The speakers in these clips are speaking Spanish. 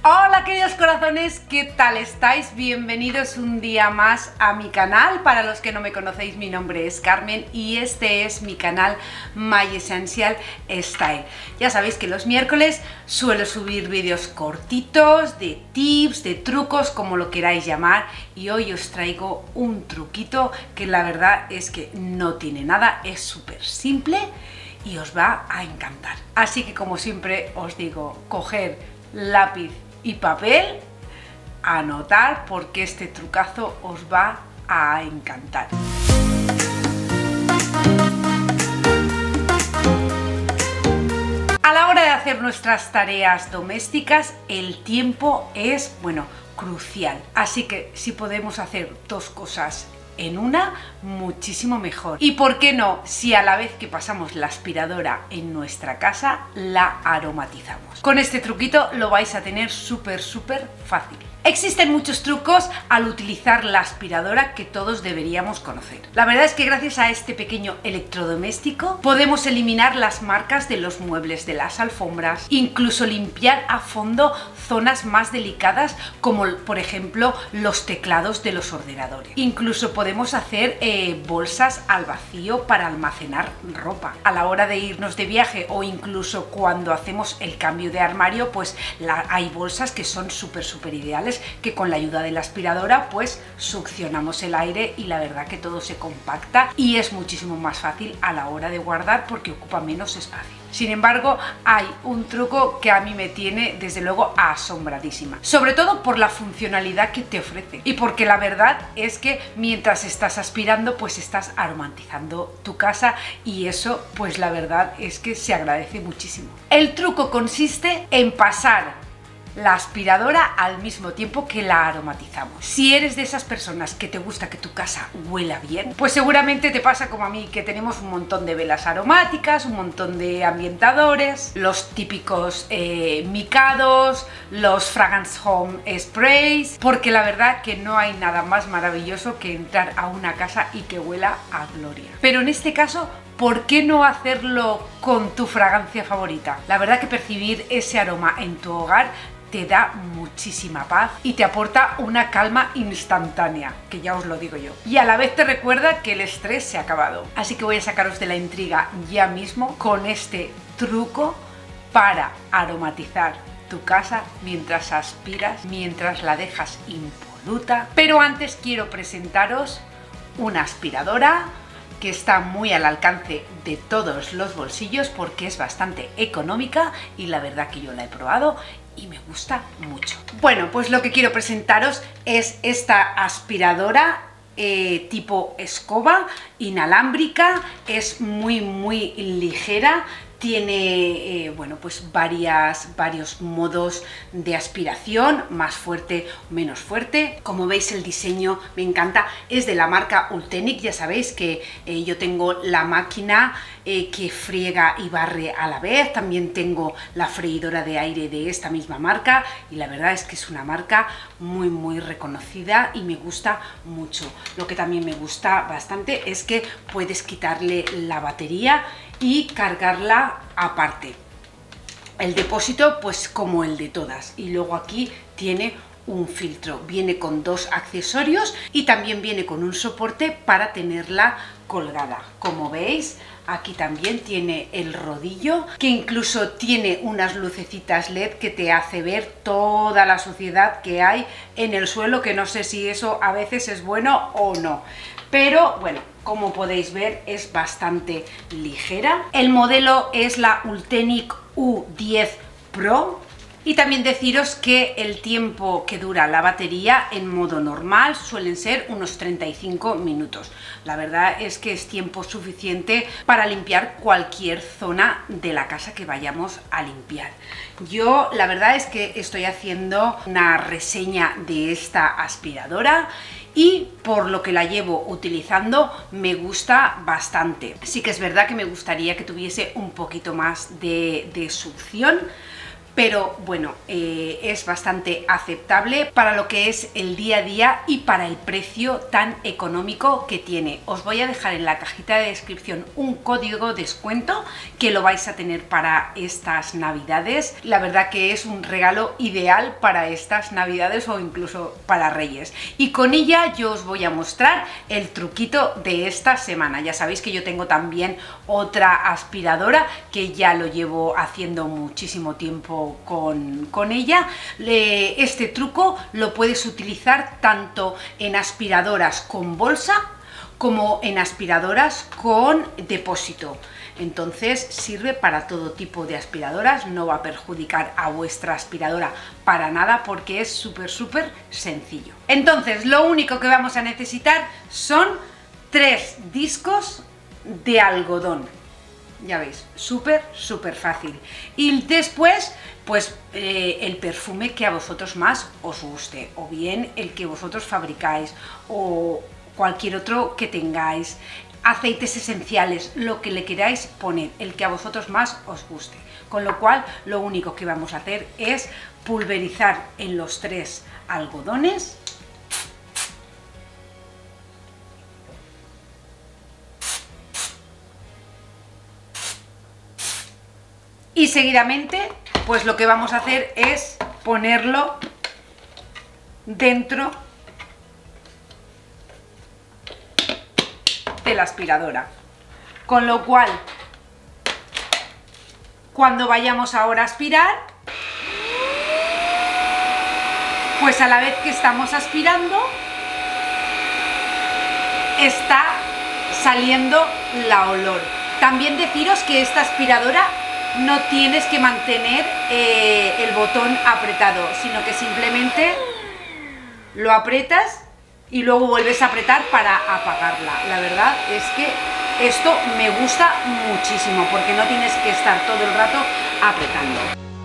Hola queridos corazones, ¿qué tal estáis? Bienvenidos un día más a mi canal. Para los que no me conocéis, mi nombre es Carmen y este es mi canal My Essential Style. Ya sabéis que los miércoles suelo subir vídeos cortitos de tips, de trucos, como lo queráis llamar, y hoy os traigo un truquito que la verdad es que no tiene nada, es súper simple y os va a encantar. Así que, como siempre os digo, coger lápiz y papel, anotar, porque este trucazo os va a encantar. A la hora de hacer nuestras tareas domésticas, el tiempo es, crucial. Así que si podemos hacer dos cosas en una, muchísimo mejor. Y por qué no, si a la vez que pasamos la aspiradora en nuestra casa, la aromatizamos. Con este truquito lo vais a tener súper fácil. Existen muchos trucos al utilizar la aspiradora que todos deberíamos conocer. La verdad es que gracias a este pequeño electrodoméstico podemos eliminar las marcas de los muebles, de las alfombras, incluso limpiar a fondo zonas más delicadas como por ejemplo los teclados de los ordenadores. Incluso podemos hacer bolsas al vacío para almacenar ropa. A la hora de irnos de viaje o incluso cuando hacemos el cambio de armario, pues hay bolsas que son súper ideales, que con la ayuda de la aspiradora pues succionamos el aire y la verdad que todo se compacta y es muchísimo más fácil a la hora de guardar porque ocupa menos espacio. Sin embargo, hay un truco que a mí me tiene desde luego asombradísima, sobre todo por la funcionalidad que te ofrece y porque la verdad es que mientras estás aspirando pues estás aromatizando tu casa y eso pues la verdad es que se agradece muchísimo. El truco consiste en pasar la aspiradora al mismo tiempo que la aromatizamos. Si eres de esas personas que te gusta que tu casa huela bien, pues seguramente te pasa como a mí, que tenemos un montón de velas aromáticas, un montón de ambientadores, los típicos micados, los fragrance home sprays, porque la verdad que no hay nada más maravilloso que entrar a una casa y que huela a gloria. Pero en este caso, ¿por qué no hacerlo con tu fragancia favorita? La verdad que percibir ese aroma en tu hogar te da muchísima paz y te aporta una calma instantánea, que ya os lo digo yo. Y a la vez te recuerda que el estrés se ha acabado. Así que voy a sacaros de la intriga ya mismo con este truco para aromatizar tu casa mientras aspiras, mientras la dejas impoluta. Pero antes quiero presentaros una aspiradora que está muy al alcance de todos los bolsillos porque es bastante económica y la verdad que yo la he probado y me gusta mucho. Bueno, pues lo que quiero presentaros es esta aspiradora tipo escoba, inalámbrica, es muy ligera. Tiene pues varios modos de aspiración, más fuerte o menos fuerte. Como veis, el diseño me encanta, es de la marca Ultenic. Ya sabéis que yo tengo la máquina que friega y barre a la vez, también tengo la freidora de aire de esta misma marca y la verdad es que es una marca muy reconocida y me gusta mucho. Lo que también me gusta bastante es que puedes quitarle la batería y cargarla aparte. El depósito pues como el de todas, y luego aquí tiene un filtro, viene con dos accesorios y también viene con un soporte para tenerla colgada. Como veis, aquí también tiene el rodillo, que incluso tiene unas lucecitas LED que te hace ver toda la suciedad que hay en el suelo, que no sé si eso a veces es bueno o no. Pero bueno, como podéis ver, es bastante ligera. El modelo es la Ultenic U10 Pro. Y también deciros que el tiempo que dura la batería en modo normal suelen ser unos 35 minutos. La verdad es que es tiempo suficiente para limpiar cualquier zona de la casa que vayamos a limpiar. Yo la verdad es que estoy haciendo una reseña de esta aspiradora y por lo que la llevo utilizando me gusta bastante. Sí que es verdad que me gustaría que tuviese un poquito más de succión, pero bueno, es bastante aceptable para lo que es el día a día y para el precio tan económico que tiene. Os voy a dejar en la cajita de descripción un código de descuento que lo vais a tener para estas navidades. La verdad que es un regalo ideal para estas navidades o incluso para Reyes. Y con ella yo os voy a mostrar el truquito de esta semana. Ya sabéis que yo tengo también otra aspiradora que ya lo llevo haciendo muchísimo tiempo con ella. Este truco lo puedes utilizar tanto en aspiradoras con bolsa como en aspiradoras con depósito. Entonces sirve para todo tipo de aspiradoras, no va a perjudicar a vuestra aspiradora para nada porque es súper sencillo. Entonces lo único que vamos a necesitar son 3 discos de algodón. Ya veis, súper fácil. Y después, pues el perfume que a vosotros más os guste, o bien el que vosotros fabricáis, o cualquier otro que tengáis, aceites esenciales, lo que le queráis poner, el que a vosotros más os guste. Con lo cual, lo único que vamos a hacer es pulverizar en los 3 algodones. Y seguidamente, pues lo que vamos a hacer es ponerlo dentro de la aspiradora. Con lo cual, cuando vayamos ahora a aspirar, pues a la vez que estamos aspirando, está saliendo la olor. También deciros que esta aspiradora no tienes que mantener el botón apretado, sino que simplemente lo aprietas y luego vuelves a apretar para apagarla. La verdad es que esto me gusta muchísimo porque no tienes que estar todo el rato apretando.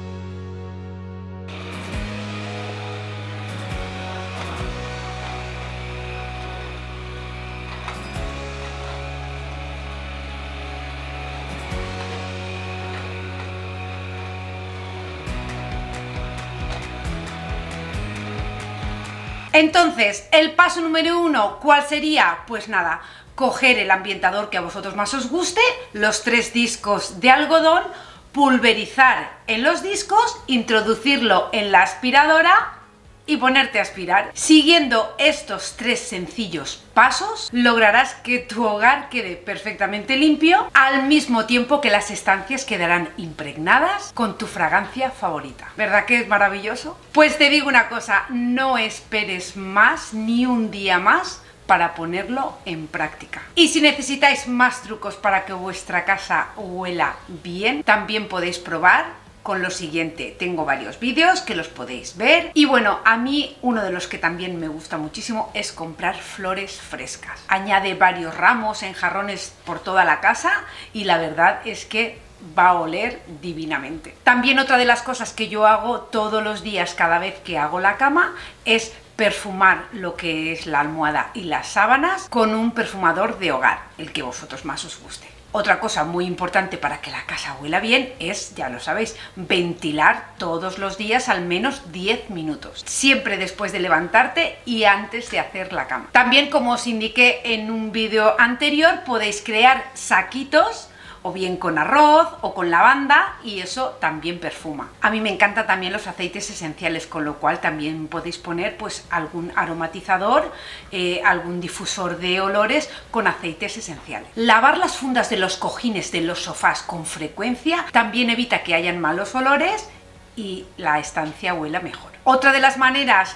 Entonces, el paso número 1, ¿cuál sería? Pues nada, coger el ambientador que a vosotros más os guste, los 3 discos de algodón, pulverizar en los discos, introducirlo en la aspiradora y ponerte a aspirar. Siguiendo estos 3 sencillos pasos, lograrás que tu hogar quede perfectamente limpio, al mismo tiempo que las estancias quedarán impregnadas con tu fragancia favorita. ¿Verdad que es maravilloso? Pues te digo una cosa, no esperes más ni un día más para ponerlo en práctica. Y si necesitáis más trucos para que vuestra casa huela bien, también podéis probar con lo siguiente. Tengo varios vídeos que los podéis ver. Y bueno, a mí uno de los que también me gusta muchísimo es comprar flores frescas. Añade varios ramos en jarrones por toda la casa y la verdad es que va a oler divinamente. También otra de las cosas que yo hago todos los días cada vez que hago la cama es perfumar lo que es la almohada y las sábanas con un perfumador de hogar, el que vosotros más os guste. Otra cosa muy importante para que la casa huela bien es, ya lo sabéis, ventilar todos los días al menos 10 minutos. Siempre después de levantarte y antes de hacer la cama. También, como os indiqué en un vídeo anterior, podéis crear saquitos o bien con arroz o con lavanda y eso también perfuma. A mí me encantan también los aceites esenciales, con lo cual también podéis poner pues algún aromatizador, algún difusor de olores con aceites esenciales. Lavar las fundas de los cojines de los sofás con frecuencia también evita que hayan malos olores y la estancia huela mejor. Otra de las maneras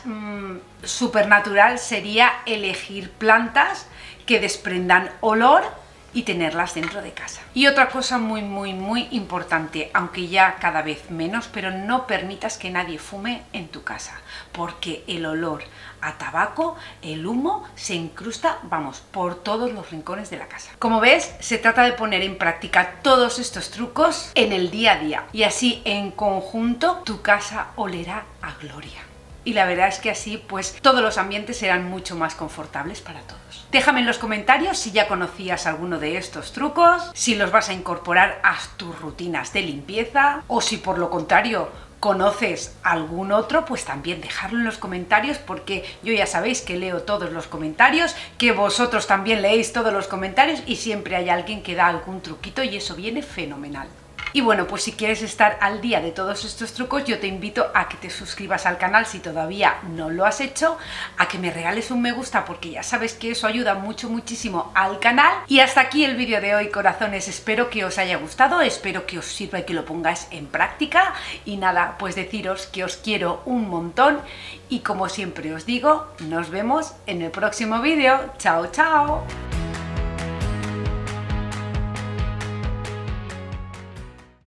súper natural sería elegir plantas que desprendan olor y tenerlas dentro de casa. Y otra cosa muy importante, aunque ya cada vez menos, pero no permitas que nadie fume en tu casa, porque el olor a tabaco, el humo, se incrusta, vamos, por todos los rincones de la casa. Como ves, se trata de poner en práctica todos estos trucos en el día a día y así en conjunto tu casa olerá a gloria. Y la verdad es que así pues todos los ambientes serán mucho más confortables para todos. Déjame en los comentarios si ya conocías alguno de estos trucos, si los vas a incorporar a tus rutinas de limpieza o si por lo contrario conoces algún otro, pues también dejadlo en los comentarios, porque yo ya sabéis que leo todos los comentarios, que vosotros también leéis todos los comentarios y siempre hay alguien que da algún truquito y eso viene fenomenal. Y bueno, pues si quieres estar al día de todos estos trucos, yo te invito a que te suscribas al canal si todavía no lo has hecho, a que me regales un me gusta porque ya sabes que eso ayuda muchísimo al canal. Y hasta aquí el vídeo de hoy, corazones, espero que os haya gustado, espero que os sirva y que lo pongáis en práctica. Y nada, pues deciros que os quiero un montón y como siempre os digo, nos vemos en el próximo vídeo. ¡Chao, chao!